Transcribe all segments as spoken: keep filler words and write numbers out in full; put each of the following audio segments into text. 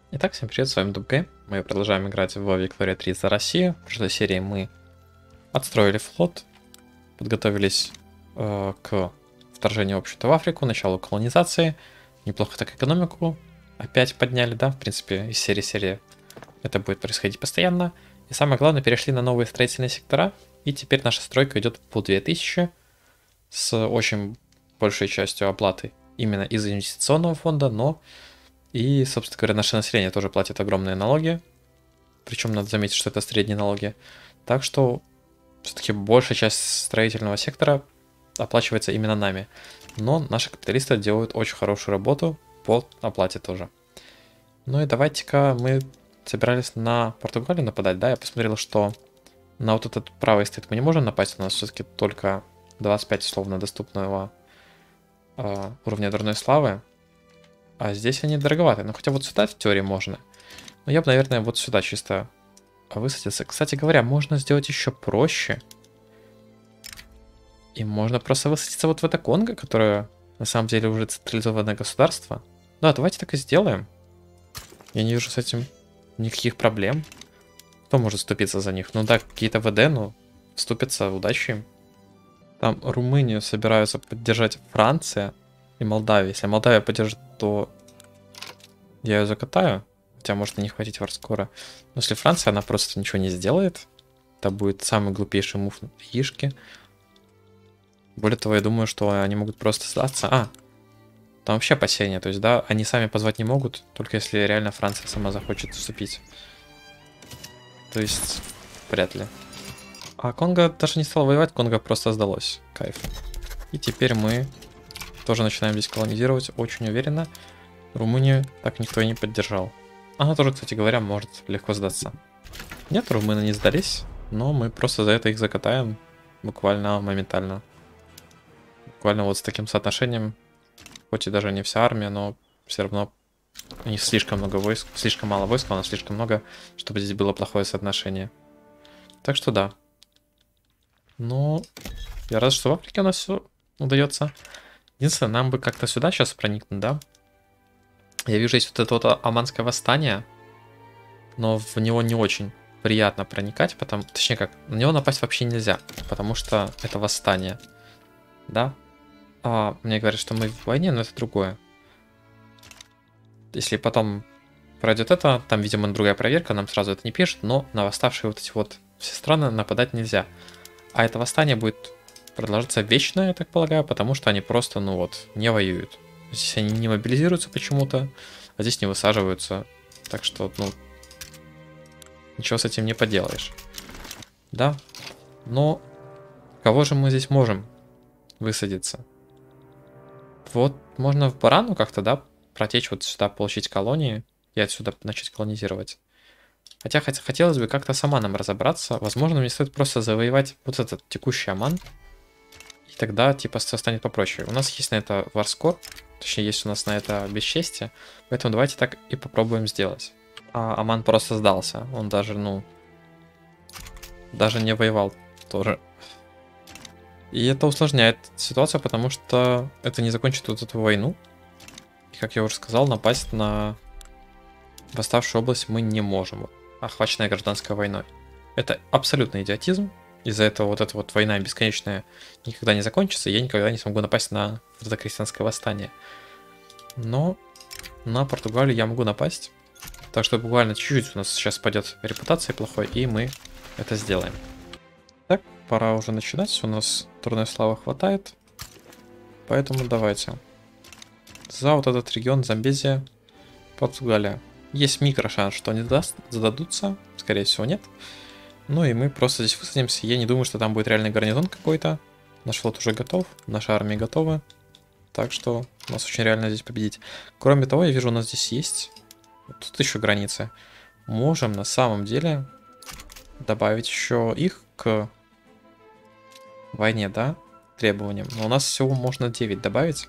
Итак, всем привет, с вами Дубгейм. Мы продолжаем играть в Виктория три за Россию. В прошлой серии мы отстроили флот, подготовились э, к вторжению, в общем-то, в Африку, началу колонизации. Неплохо так экономику опять подняли, да, в принципе, из серии серии это будет происходить постоянно. И самое главное, перешли на новые строительные сектора, и теперь наша стройка идет по две тысячи с очень большей частью оплаты именно из инвестиционного фонда, но и, собственно говоря, наше население тоже платит огромные налоги. Причем надо заметить, что это средние налоги. Так что все-таки большая часть строительного сектора оплачивается именно нами. Но наши капиталисты делают очень хорошую работу по оплате тоже. Ну и давайте-ка мы собирались на Португалию нападать, да? Я посмотрел, что на вот этот правый стыд мы не можем напасть. У нас все-таки только двадцать пять условно доступного э, уровня дурной славы. А здесь они дороговаты. Ну, хотя вот сюда в теории можно. Но я бы, наверное, вот сюда чисто высадился. Кстати говоря, можно сделать еще проще. И можно просто высадиться вот в это Конго, которое на самом деле уже централизованное государство. Да, давайте так и сделаем. Я не вижу с этим никаких проблем. Кто может вступиться за них? Ну да, какие-то ВД, ну, вступятся, удачи им. Там Румынию собираются поддержать Франция и Молдавия. Если Молдавия поддержит, то я ее закатаю. Хотя может и не хватить варскора. Но если Франция, она просто ничего не сделает. Это будет самый глупейший мув на яишке. Более того, я думаю, что они могут просто сдаться. А, там вообще опасения. То есть, да, они сами позвать не могут, только если реально Франция сама захочет вступить. То есть, вряд ли. А Конго даже не стал воевать, Конго просто сдалось. Кайф. И теперь мы тоже начинаем здесь колонизировать очень уверенно. Румынию так никто и не поддержал. Она тоже, кстати говоря, может легко сдаться. Нет, румыны не сдались, но мы просто за это их закатаем буквально моментально. Буквально вот с таким соотношением, хоть и даже не вся армия, но все равно у них слишком много войск, слишком мало войск, а у нас слишком много, чтобы здесь было плохое соотношение. Так что да. Но я рад, что в Африке у нас все удается. Единственное, нам бы как-то сюда сейчас проникнуть, да? Я вижу, есть вот это вот Оманское восстание, но в него не очень приятно проникать, потому, точнее как, на него напасть вообще нельзя, потому что это восстание, да? А мне говорят, что мы в войне, но это другое. Если потом пройдет это, там, видимо, другая проверка, нам сразу это не пишет, но на восставшие вот эти вот все страны нападать нельзя. А это восстание будет продолжаться вечно, я так полагаю, потому что они просто, ну вот, не воюют. Здесь они не мобилизируются почему-то, а здесь не высаживаются. Так что, ну, ничего с этим не поделаешь. Да, но кого же мы здесь можем высадиться? Вот можно в Барану как-то, да, протечь вот сюда, получить колонии и отсюда начать колонизировать. Хотя хот хотелось бы как-то сама нам разобраться. Возможно, мне стоит просто завоевать вот этот текущий Оман. И тогда, типа, все станет попроще. У нас есть на это варскор. Точнее, есть у нас на это бесчестие. Поэтому давайте так и попробуем сделать. А Оман просто сдался. Он даже, ну... Даже не воевал тоже. И это усложняет ситуацию, потому что это не закончит вот эту войну. И, как я уже сказал, напасть на восставшую область мы не можем, охваченная гражданской войной. Это абсолютный идиотизм. Из-за этого вот эта вот война бесконечная никогда не закончится, и я никогда не смогу напасть на вот это крестьянское восстание. Но на Португалию я могу напасть. Так что буквально чуть-чуть у нас сейчас пойдет репутация плохой, и мы это сделаем. Так, пора уже начинать. У нас турной славы хватает. Поэтому давайте. За вот этот регион Замбезия, Португалия. Есть микрошанс, что они даст, зададутся. Скорее всего, нет. Ну и мы просто здесь высадимся. Я не думаю, что там будет реальный гарнизон какой-то. Наш флот уже готов, наша армия готова. Так что у нас очень реально здесь победить. Кроме того, я вижу, у нас здесь есть... Вот тут еще границы. Можем на самом деле добавить еще их к войне, да? Требованиям. Но у нас всего можно девять добавить.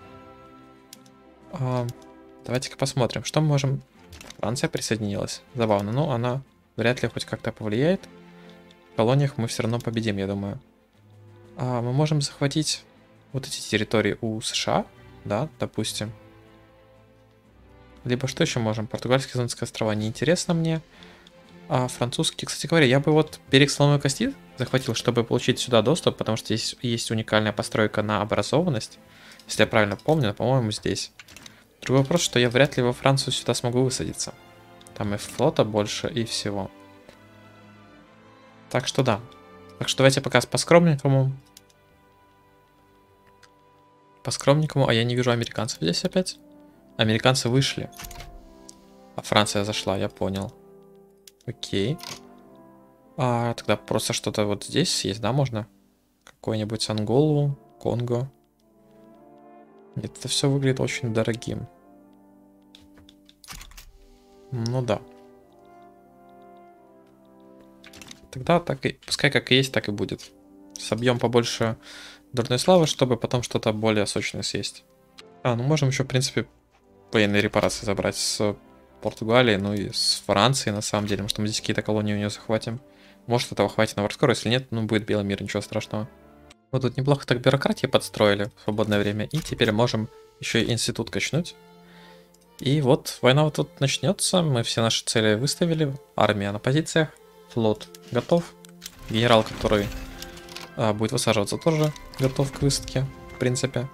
А, давайте-ка посмотрим, что мы можем... Франция присоединилась. Забавно, но она... Вряд ли хоть как-то повлияет. В колониях мы все равно победим, я думаю. А мы можем захватить вот эти территории у США, да, допустим. Либо что еще можем? Португальские Азорские острова неинтересно мне. А французский, кстати говоря, я бы вот берег Слоновой Кости захватил, чтобы получить сюда доступ, потому что здесь есть уникальная постройка на образованность. Если я правильно помню, по-моему, здесь. Другой вопрос, что я вряд ли во Францию сюда смогу высадиться. Там и флота больше, и всего. Так что да. Так что давайте пока по скромненькому. По скромненькому, а я не вижу американцев здесь опять. Американцы вышли. А Франция зашла, я понял. Окей. А тогда просто что-то вот здесь есть, да, можно? Какой-нибудь Анголу, Конго. Нет, это все выглядит очень дорогим. Ну да. Тогда так и, пускай как и есть, так и будет. Собьем побольше дурной славы, чтобы потом что-то более сочное съесть. А, ну можем еще, в принципе, военные репарации забрать с Португалии, ну и с Франции, на самом деле. Может, мы здесь какие-то колонии у нее захватим. Может, этого хватит на Варскоро, если нет, ну будет Белый мир, ничего страшного. Вот тут неплохо так бюрократии подстроили в свободное время. И теперь можем еще и институт качнуть. И вот война вот тут начнется. Мы все наши цели выставили. Армия на позициях. Флот готов. Генерал, который а, будет высаживаться, тоже готов к высадке, в принципе.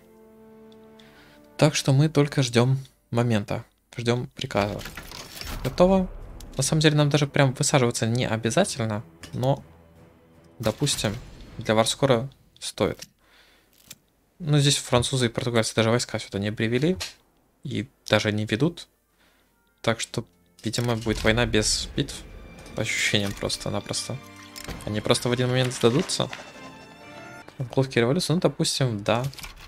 Так что мы только ждем момента. Ждем приказа. Готово. На самом деле нам даже прям высаживаться не обязательно. Но, допустим, для Варскора стоит. Ну, здесь французы и португальцы даже войска сюда не привели. И даже не ведут. Так что, видимо, будет война без битв. По ощущениям просто-напросто. Они просто в один момент сдадутся. Клубки революции, ну, допустим, да.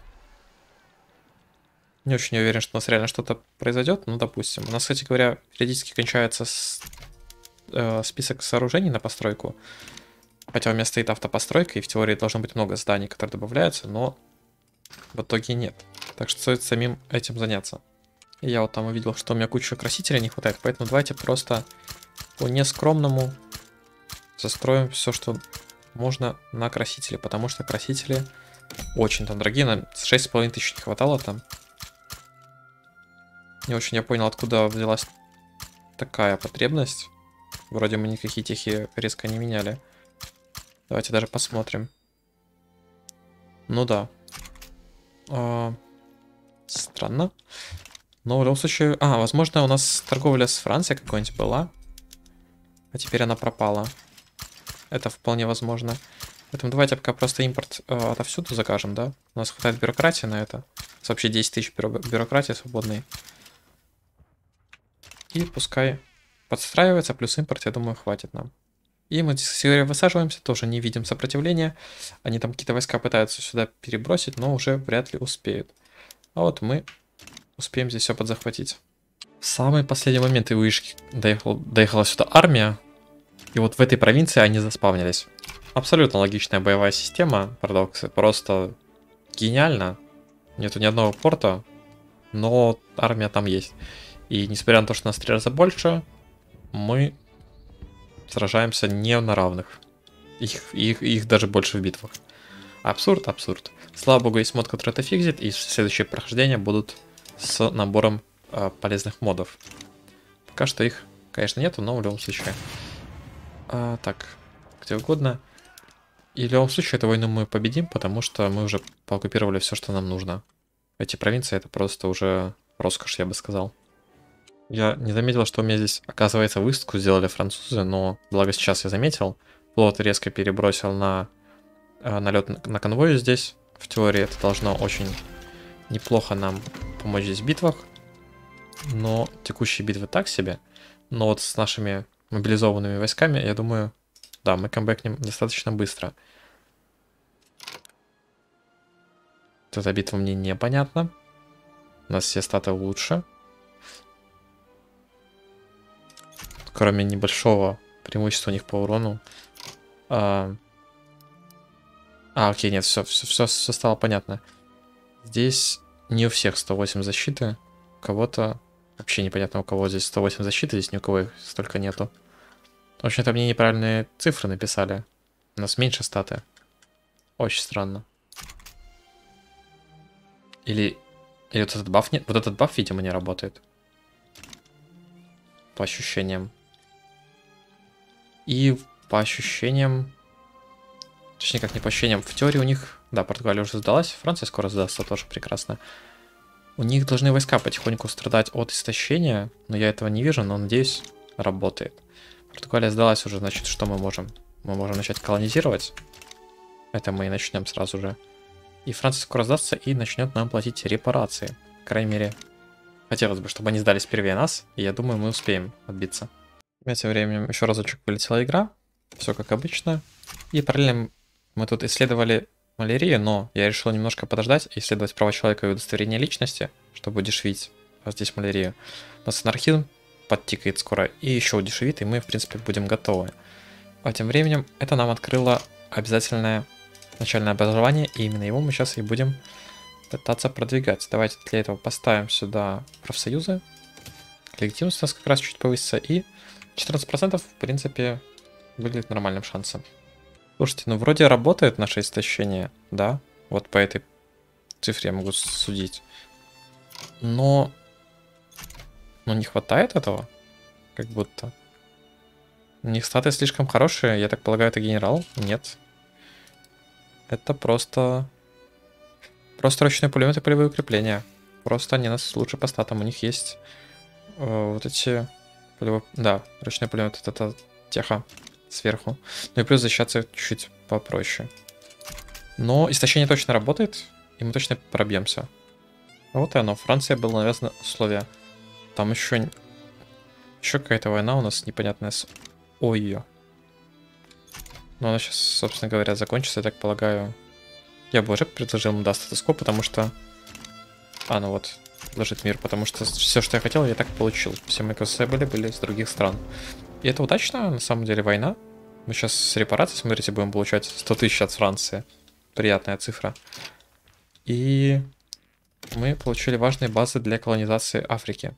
Не очень уверен, что у нас реально что-то произойдет, но допустим. У нас, кстати говоря, периодически кончается с, э, список сооружений на постройку. Хотя у меня стоит автопостройка, и в теории должно быть много зданий, которые добавляются, но в итоге нет. Так что стоит самим этим заняться. И я вот там увидел, что у меня куча красителей не хватает, поэтому давайте просто по нескромному застроим все, что можно на красители, потому что красители очень там дорогие, нам шесть с половиной тысяч не хватало там. Не очень я понял, откуда взялась такая потребность. Вроде мы никакие техи резко не меняли. Давайте даже посмотрим. Ну да. А, странно. Но в любом случае... А, возможно, у нас торговля с Францией какой-нибудь была. А теперь она пропала. Это вполне возможно. Поэтому давайте пока просто импорт э, отовсюду закажем, да? У нас хватает бюрократии на это. Вообще десять тысяч бюро бюрократии свободной. И пускай подстраивается, плюс импорт, я думаю, хватит нам. И мы здесь высаживаемся, тоже не видим сопротивления. Они там какие-то войска пытаются сюда перебросить, но уже вряд ли успеют. А вот мы успеем здесь все подзахватить. В самый последний момент и вышки доехал, доехала сюда армия. И вот в этой провинции они заспавнились. Абсолютно логичная боевая система, парадоксы. Просто гениально. Нету ни одного порта, но армия там есть. И несмотря на то, что нас три раза больше, мы сражаемся не на равных. Их, их, их даже больше в битвах. Абсурд, абсурд. Слава богу, есть мод, который это фиксит, и следующие прохождения будут с набором э, полезных модов. Пока что их, конечно, нету, но в любом случае. А, так, где угодно. И в любом случае эту войну мы победим, потому что мы уже пооккупировали все, что нам нужно. Эти провинции это просто уже роскошь, я бы сказал. Я не заметил, что у меня здесь, оказывается, высадку сделали французы, но благо сейчас я заметил. Флот резко перебросил на э, налет на, на конвой здесь. В теории это должно очень неплохо нам помочь здесь в битвах. Но текущие битвы так себе. Но вот с нашими мобилизованными войсками, я думаю, да, мы камбэкнем достаточно быстро. Вот эта битва мне непонятна. У нас все статы лучше. Кроме небольшого преимущества у них по урону. А, а окей, нет, все, все, все, все стало понятно. Здесь не у всех сто восемь защиты. У кого-то вообще непонятно, у кого здесь сто восемь защиты, здесь ни у кого их столько нету. В общем-то, мне неправильные цифры написали. У нас меньше статы. Очень странно. Или, или вот этот баф нет. Вот этот баф, видимо, не работает. по ощущениям. И по ощущениям... Точнее, как не по ощущениям. В теории у них... Да, Португалия уже сдалась, Франция скоро сдастся, тоже прекрасно. У них должны войска потихоньку страдать от истощения, но я этого не вижу, но, надеюсь, работает. Португалия сдалась уже, значит, что мы можем? Мы можем начать колонизировать. Это мы и начнем сразу же. И Франция скоро сдастся и начнет нам платить репарации. По крайней мере, хотелось бы, чтобы они сдались первее нас, и я думаю, мы успеем отбиться. Этим временем еще разочек вылетела игра. Все как обычно. И параллельно мы тут исследовали малярию, но я решил немножко подождать и исследовать права человека и удостоверение личности, чтобы удешевить здесь малярию. У нас анархизм подтикает скоро и еще удешевит, и мы, в принципе, будем готовы. А тем временем это нам открыло обязательное начальное образование, и именно его мы сейчас и будем пытаться продвигать. Давайте для этого поставим сюда профсоюзы. Легитимность у нас как раз чуть повысится, и четырнадцать процентов, в принципе, выглядит нормальным шансом. Слушайте, ну вроде работает наше истощение, да? Вот по этой цифре я могу судить. Но... Но не хватает этого? Как будто. У них статы слишком хорошие, я так полагаю, это генерал? Нет. Это просто... Просто ручной пулемет и полевые укрепления. Просто они нас лучше по статам. У них есть э, вот эти... Полевые... Да, ручной пулемет, вот это теха сверху. Ну и плюс защищаться чуть-чуть попроще. Но истощение точно работает, и мы точно пробьемся. А вот и оно. Франция было навязано условия. Там еще... Еще какая-то война у нас непонятная с... Ой-ё. Но она сейчас, собственно говоря, закончится, я так полагаю. Я бы уже предложил ему даст статус-кво, потому что... А, ну вот, предложить мир, потому что все, что я хотел, я так получил. Все мои косые были, были с других стран. И это удачно, на самом деле, война. Мы сейчас с репарацией, смотрите, будем получать сто тысяч от Франции. Приятная цифра. И мы получили важные базы для колонизации Африки.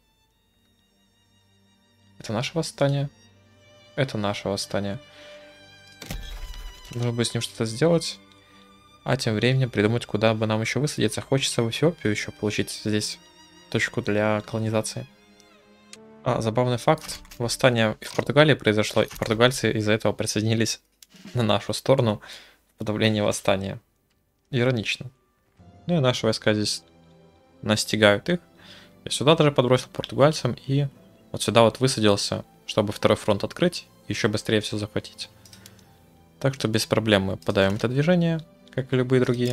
Это наше восстание. Это наше восстание. Нужно будет с ним что-то сделать. А тем временем придумать, куда бы нам еще высадиться. Хочется в Эфиопию еще получить здесь точку для колонизации. А, забавный факт. Восстание в Португалии произошло, и португальцы из-за этого присоединились на нашу сторону в подавлении восстания. Иронично. Ну и наши войска здесь настигают их. Я сюда даже подбросил португальцам и вот сюда вот высадился, чтобы второй фронт открыть и еще быстрее все захватить. Так что без проблем мы подаем это движение, как и любые другие.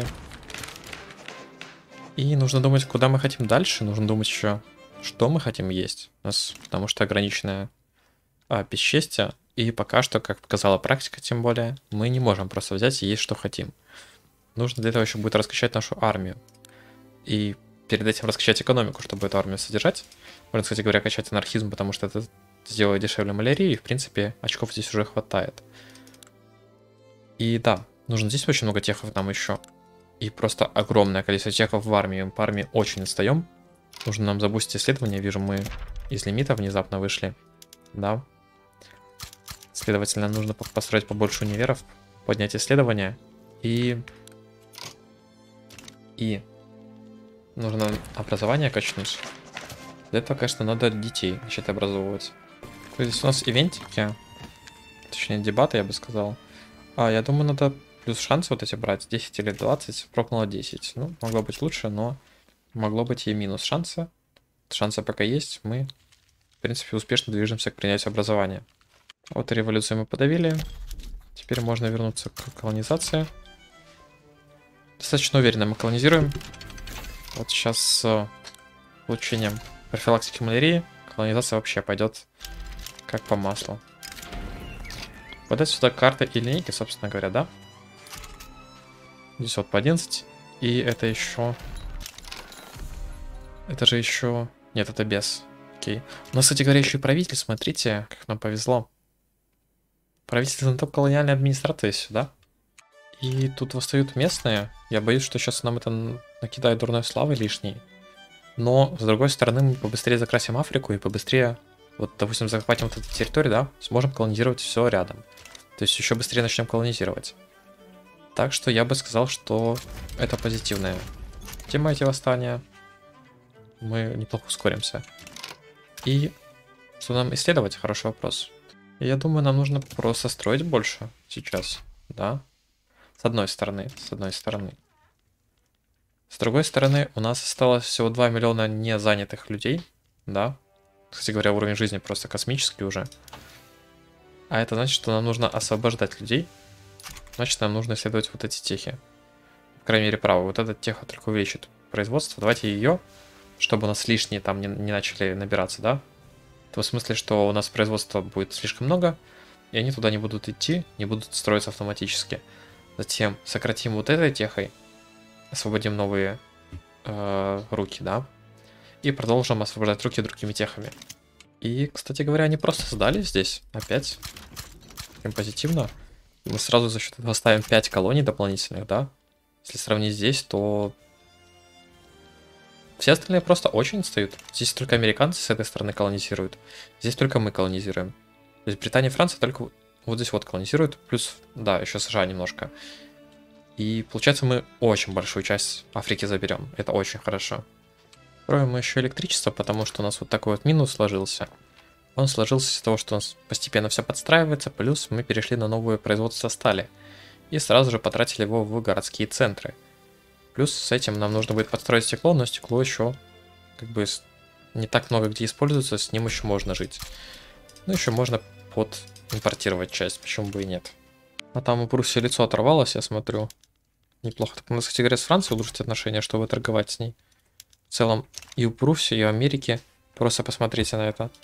И нужно думать, куда мы хотим дальше. Нужно думать еще, что мы хотим есть. У нас, потому что ограниченное а, бесчестие. И пока что, как показала практика, тем более, мы не можем просто взять и есть, что хотим. Нужно для этого еще будет раскачать нашу армию. И перед этим раскачать экономику, чтобы эту армию содержать. Можно, кстати говоря, качать анархизм, потому что это сделает дешевле малярии. И, в принципе, очков здесь уже хватает. И да, нужно здесь очень много техов нам еще. И просто огромное количество техов в армии. Мы по армии очень отстаем. Нужно нам забустить исследования. Вижу, мы из лимита внезапно вышли. Да. Следовательно, нужно построить побольше универов, поднять исследования. И... И... Нужно образование качнуть. Для этого, конечно, надо детей начать образовывать. То есть здесь у нас ивентики. Точнее, дебаты, я бы сказал. А, я думаю, надо плюс шансы вот эти брать. десять или двадцать. Прокнуло десять. Ну, могло быть лучше, но могло быть и минус шанса. Шансы пока есть. Мы, в принципе, успешно движемся к принятию образования. Вот революцию мы подавили. Теперь можно вернуться к колонизации. Достаточно уверенно мы колонизируем. Вот сейчас с получением профилактики малярии колонизация вообще пойдет как по маслу. Подать сюда карты и линейки, собственно говоря, да? Здесь вот по одиннадцать. И это еще... Это же еще... Нет, это без. Окей. У нас, кстати говоря, еще и правитель, смотрите, как нам повезло. Правитель знаток колониальной администрации сюда. И тут восстают местные. Я боюсь, что сейчас нам это накидает дурной славы лишней. Но, с другой стороны, мы побыстрее закрасим Африку и побыстрее, вот, допустим, захватим вот эту территорию, да, сможем колонизировать все рядом. То есть еще быстрее начнем колонизировать. Так что я бы сказал, что это позитивная тема, эти восстания. Мы неплохо ускоримся. И Что нам исследовать? Хороший вопрос. Я думаю, нам нужно просто строить больше сейчас, да? С одной стороны, с одной стороны. С другой стороны, у нас осталось всего два миллиона незанятых людей, да? Кстати говоря, уровень жизни просто космический уже. А это значит, что нам нужно освобождать людей. Значит, нам нужно исследовать вот эти техи. По крайней мере, право. Вот эта теха только увеличит производство. Давайте ее, чтобы у нас лишние там не, не начали набираться, да? В том смысле, что у нас производства будет слишком много, и они туда не будут идти, не будут строиться автоматически. Затем сократим вот этой техой, освободим новые э, руки, да? И продолжим освобождать руки другими техами. И, кстати говоря, они просто сдали здесь опять. Прям позитивно. И мы сразу за счет этого ставим пять колоний дополнительных, да? Если сравнить здесь, то все остальные просто очень отстают. Здесь только американцы с этой стороны колонизируют. Здесь только мы колонизируем. То есть Британия и Франция только вот здесь вот колонизируют. Плюс, да, еще США немножко. И получается, мы очень большую часть Африки заберем. Это очень хорошо. Строим мы еще электричество, потому что у нас вот такой вот минус сложился. Он сложился из-за того, что у нас постепенно все подстраивается, плюс мы перешли на новое производство стали. И сразу же потратили его в городские центры. Плюс с этим нам нужно будет подстроить стекло, но стекло еще как бы не так много где используется, с ним еще можно жить. Ну еще можно под импортировать часть, почему бы и нет. А там у Пруссии лицо оторвалось, я смотрю. Неплохо. Так у нас, кстати говоря, с Францией улучшить отношения, чтобы торговать с ней. В целом и у Пруссии, и у Америки. Просто посмотрите на это.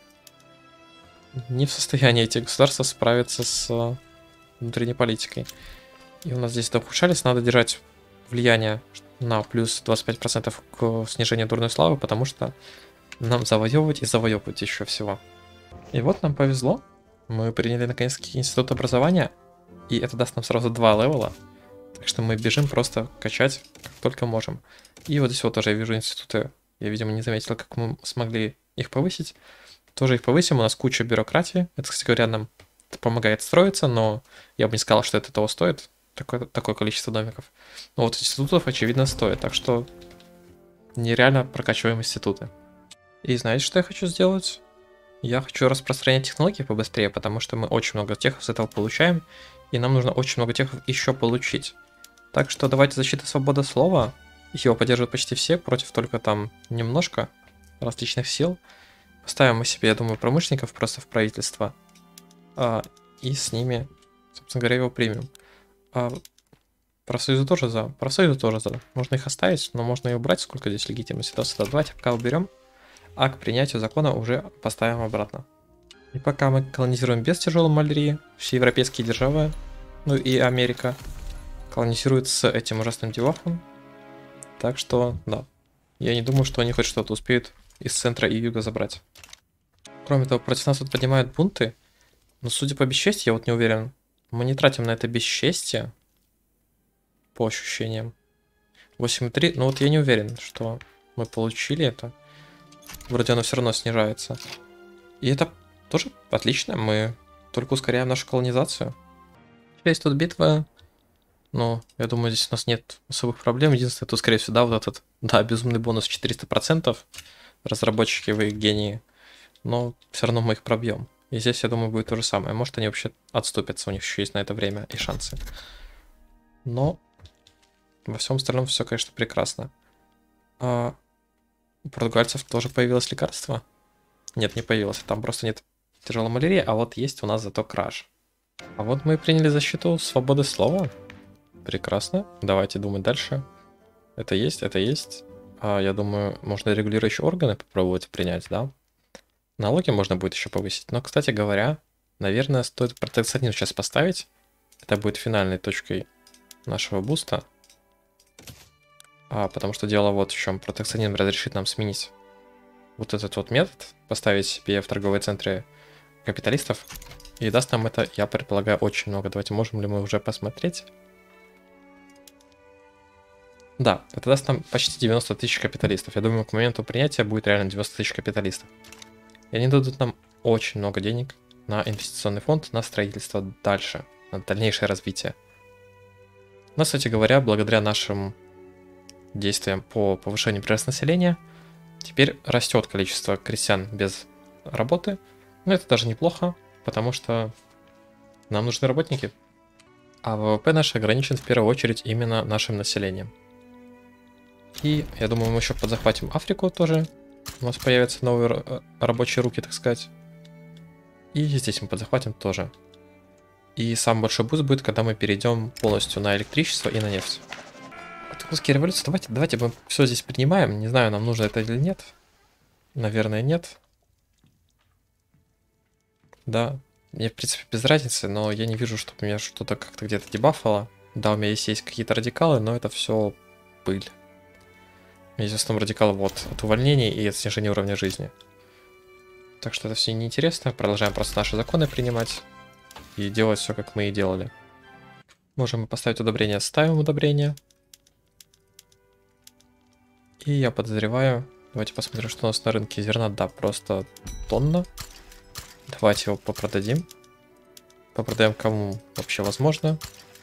Не в состоянии эти государства справиться с внутренней политикой. И у нас здесь доухудшались, надо держать влияние на плюс двадцать пять процентов к снижению дурной славы, потому что нам завоевывать и завоевывать еще всего. И вот нам повезло. Мы приняли наконец-таки институт образования, и это даст нам сразу два левела. Так что мы бежим просто качать, как только можем. И вот здесь вот тоже я вижу институты. Я, видимо, не заметил, как мы смогли их повысить. Тоже их повысим, у нас куча бюрократии. Это, кстати говоря, нам помогает строиться, но я бы не сказал, что это того стоит. Такое, такое количество домиков. Но вот институтов, очевидно, стоит. Так что нереально прокачиваем институты. И знаете, что я хочу сделать? Я хочу распространять технологии побыстрее, потому что мы очень много техов с этого получаем. И нам нужно очень много техов еще получить. Так что давайте защита свободы слова. Его поддерживают почти все, против только там немножко различных сил. Поставим мы себе, я думаю, промышленников просто в правительство. А, и с ними, собственно говоря, его примем. А, профсоюзы тоже за. Профсоюзы тоже за. Можно их оставить, но можно и убрать, сколько здесь легитимности. Да, давайте пока уберем. А к принятию закона уже поставим обратно. И пока мы колонизируем без тяжелой малярии, все европейские державы, ну и Америка, колонизируют с этим ужасным девахом. Так что, да. Я не думаю, что они хоть что-то успеют из центра и юга забрать. Кроме того, против нас тут поднимают бунты. Но судя по бесчестью, я вот не уверен. Мы не тратим на это бесчестие. По ощущениям. восемь три. Ну вот я не уверен, что мы получили это. Вроде оно все равно снижается. И это тоже отлично. Мы только ускоряем нашу колонизацию. Есть тут битва. Но я думаю, здесь у нас нет особых проблем. Единственное, тут, скорее всего, да, вот этот, да, безумный бонус четыреста процентов. Разработчики, вы гении. Но все равно мы их пробьем. И здесь, я думаю, будет то же самое. Может, они вообще отступятся, у них еще есть на это время и шансы. Но во всем остальном все, конечно, прекрасно. А у португальцев тоже появилось лекарство? Нет, не появилось. Там просто нет тяжелой малярии, а вот есть у нас зато краш. А вот мы приняли защиту свободы слова. Прекрасно. Давайте думать дальше. Это есть, это есть. А, я думаю, можно регулирующие органы попробовать принять, да? Налоги можно будет еще повысить. Но, кстати говоря, наверное, стоит протекционизм сейчас поставить. Это будет финальной точкой нашего буста. А, потому что дело вот в чем. Протекционизм разрешит нам сменить вот этот вот метод. Поставить себе в торговые центры капиталистов. И даст нам это, я предполагаю, очень много. Давайте, можем ли мы уже посмотреть? Да, это даст нам почти девяносто тысяч капиталистов. Я думаю, к моменту принятия будет реально девяносто тысяч капиталистов. И они дадут нам очень много денег на инвестиционный фонд, на строительство дальше, на дальнейшее развитие. Но, кстати говоря, благодаря нашим действиям по повышению природного населения, теперь растет количество крестьян без работы. Но это даже неплохо, потому что нам нужны работники. А ВВП наш ограничен в первую очередь именно нашим населением. И я думаю, мы еще подзахватим Африку тоже. У нас появятся новые рабочие руки, так сказать. И здесь мы подзахватим тоже. И самый большой буст будет, когда мы перейдем полностью на электричество и на нефть. От русские революции, давайте, давайте мы все здесь принимаем. Не знаю, нам нужно это или нет. Наверное, нет. Да, мне, в принципе, без разницы, но я не вижу, чтобы меня что-то как-то где-то дебафало. Да, у меня есть, есть какие-то радикалы, но это все пыль. У меня есть в основном радикалы вот от увольнений и от снижения уровня жизни. Так что это все неинтересно. Продолжаем просто наши законы принимать и делать все, как мы и делали. Можем поставить удобрение, ставим удобрение. И я подозреваю... Давайте посмотрим, что у нас на рынке зерна. Да, просто тонна. Давайте его попродадим. Попродаем кому вообще возможно.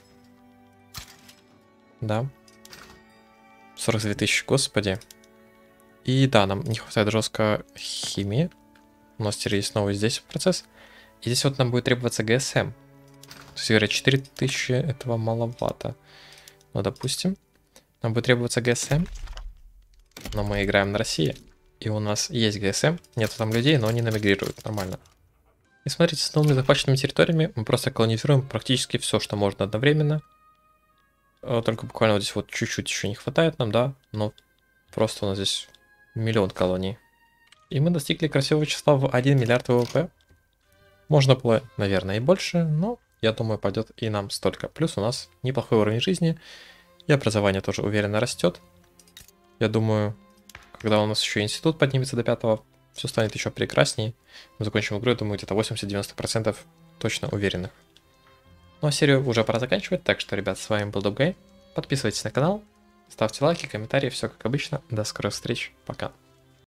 Да. сорок две тысячи, господи. И да, нам не хватает жестко химии. У нас теперь есть новый здесь процесс. И здесь вот нам будет требоваться ГСМ. То есть, говорят, четыре тысячи этого маловато. Ну, допустим. Нам будет требоваться ГСМ. Но мы играем на России. И у нас есть ГСМ. Нету там людей, но они намигрируют. Нормально. И смотрите, с новыми захваченными территориями мы просто колонизируем практически все, что можно одновременно. Только буквально вот здесь вот чуть-чуть еще не хватает нам, да. Но просто у нас здесь миллион колоний. И мы достигли красивого числа в один миллиард ВВП. Можно было, наверное, и больше, но я думаю, пойдет и нам столько. Плюс у нас неплохой уровень жизни. И образование тоже уверенно растет. Я думаю, когда у нас еще институт поднимется до пятого, все станет еще прекрасней. Мы закончим игру, я думаю, где-то восемьдесят-девяносто процентов точно уверенных. Ну а серию уже пора заканчивать, так что, ребят, с вами был Дубгай. Подписывайтесь на канал, ставьте лайки, комментарии, все как обычно. До скорых встреч, пока.